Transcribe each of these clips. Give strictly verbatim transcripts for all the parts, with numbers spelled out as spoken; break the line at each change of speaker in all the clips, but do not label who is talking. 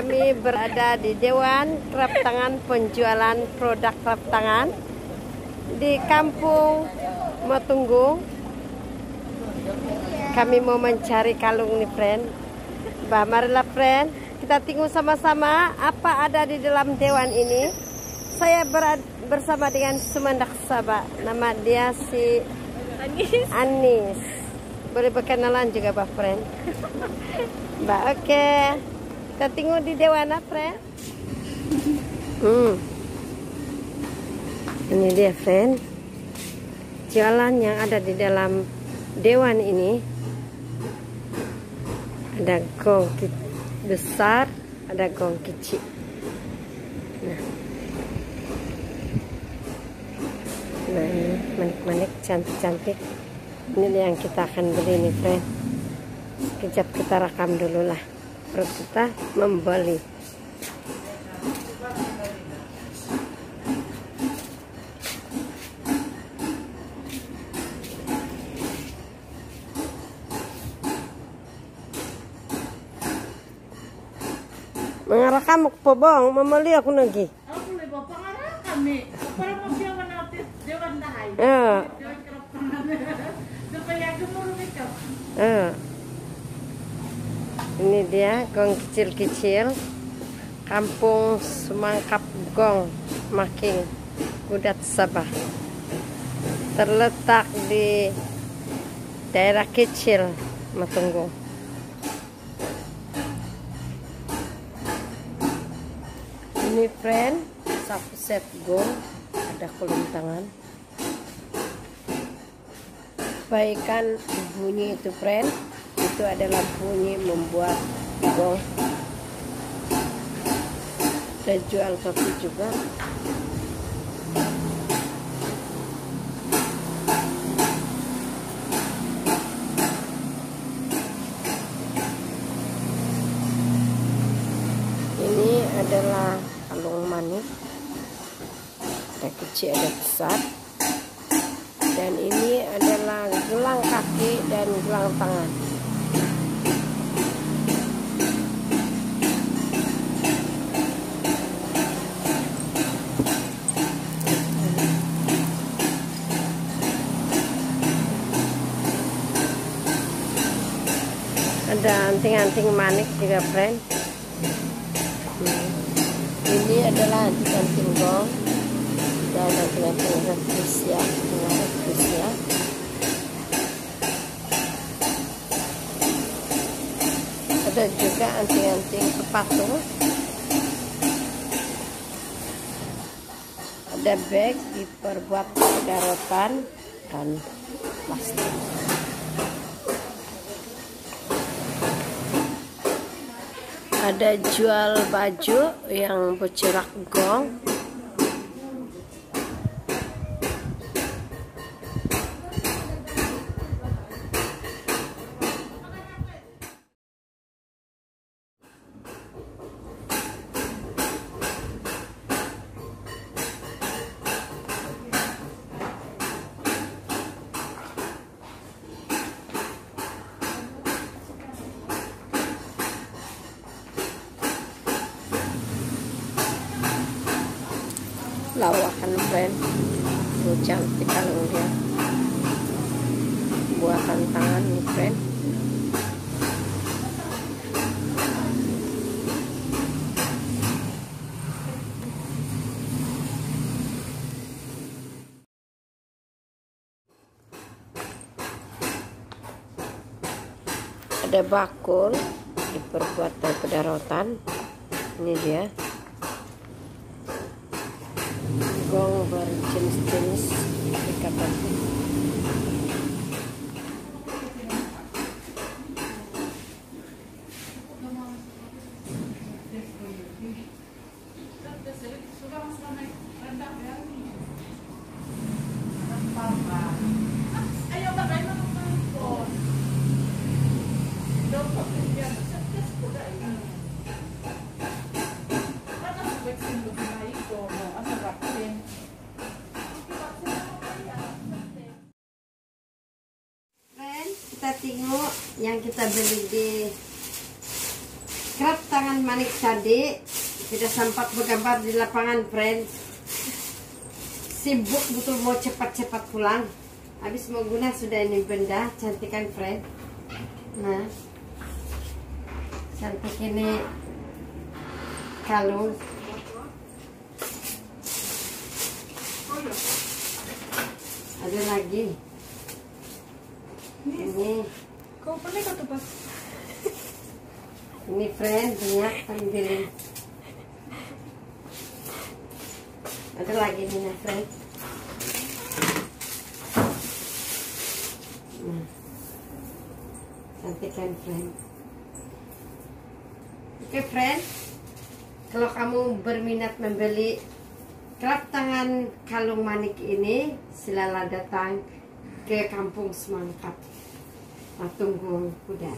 Kami berada di Dewan Kraftangan, penjualan produk kraftangan di Kampung Matunggung. Kami mau mencari kalung nih, friend. Bah, marilah friend, kita tengok sama-sama apa ada di dalam dewan ini. Saya berada bersama dengan Sumandak Sabah. Nama dia si Anis. Anis. Boleh berkenalan juga, bah, friend. Bah, oke. Okay. Kita tengok di dewan, friend. Hmm. Ini dia, friend. Jualan yang ada di dalam dewan ini. Ada gong besar, ada gong kecil. Nah. Nah, ini manik-manik, cantik-cantik. Ini yang kita akan beli nih, friend. Sekejap kita rekam dulu lah. Terus kita membeli. Mengarakam po bang, mamali ako lagi.
Ako may pangarap kami. Para mo siya manapit dewan dahay.
Ah.
Dewan kraftangan. Supaya gumurumit ka.
Ah. Ini dia gong kecil-kecil. Kampung Semangkap Gong, Making, Kudat, Sabah. Terletak di daerah kecil Matunggung. Ini friend, satu set gong, ada kolom tangan. Baikan bunyi itu, friend, itu adalah bunyi membuat gong. Ada jual kopi juga. Ini adalah kalung manik, ada kecil ada besar, dan ini adalah gelang kaki dan gelang tangan. Ada anting-anting manik juga, friend. Ini adalah anting gong dan anting-anting Rusia, Rusia. Ada juga anting-anting sepatu. Ada bag diperbuat dari rotan dan plastik. Ada jual baju yang bercerak gong. Lawakan, friend, tuh cantik kalung dia, buatan tangan nih, friend. Ada bakul diperbuat daripada rotan. Ini dia gong berjenis-jenis ikatan. Kita tengok yang kita beli di kerap tangan manik tadi tidak sempat bergambar di lapangan, friend. Sibuk betul mau cepat-cepat pulang. Habis mau guna sudah ini benda cantik kan, friend. Nah, cantik ini kalung. Ada lagi. Ini.
Kau pernah kau tuh pas?
Ini friend banyak ambilin. Ada lagi nih nah, friend. Nah, cantik kan, friend. Oke, friend. Kalau kamu berminat membeli kerap tangan kalung manik ini, silalah datang ke Kampung Semangkat, Tunggung Kuda.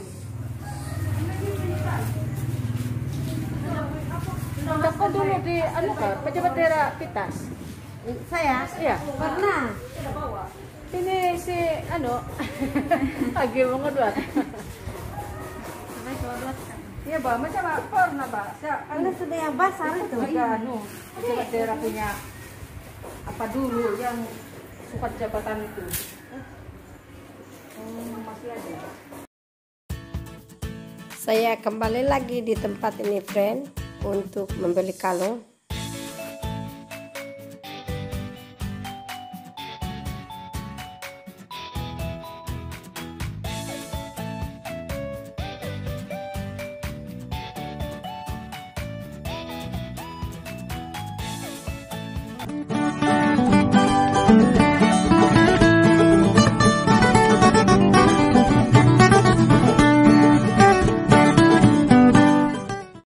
Kau dulu di anu kah? Pejabat daerah Pitas.
Saya?
Iya.
Pernah.
Ini si anu lagi mau ngedot. Iya, Mbak, macam apa? Pernah, Mbak. Saya
Anda sudah yang basah itu.
ada anu, pejabat daerah punya apa dulu yang suka jabatan itu. Hmm, masih ada.
Saya kembali lagi di tempat ini, friend, untuk membeli kalung.